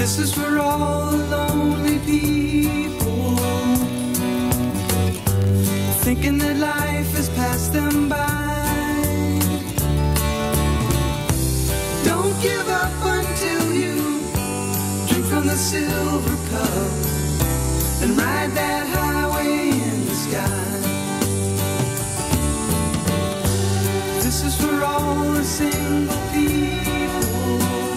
This is for all the lonely people, thinking that life has passed them by. Don't give up until you drink from the silver cup and ride that highway in the sky. This is for all the single people,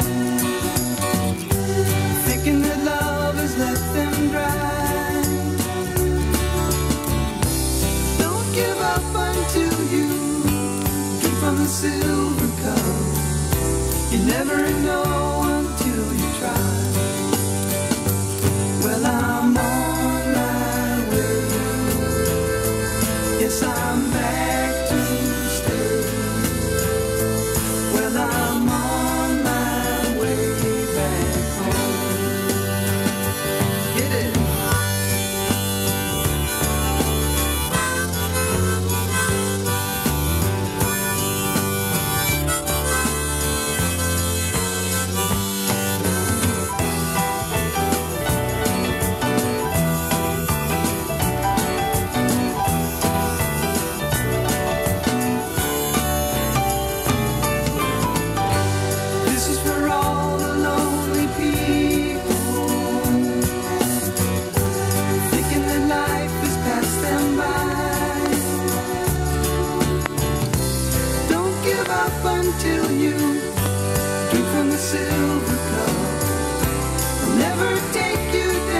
thinking that love has left them dry. Don't give up until you drink from the silver cup. You never know until you try. Well, I'm on my way. Yes, I'm back to stay. Well, I'm on my way back home. Get it? This is for all the lonely people, thinking that life has passed them by. Don't give up until you drink from the silver cup. It'll never take you down.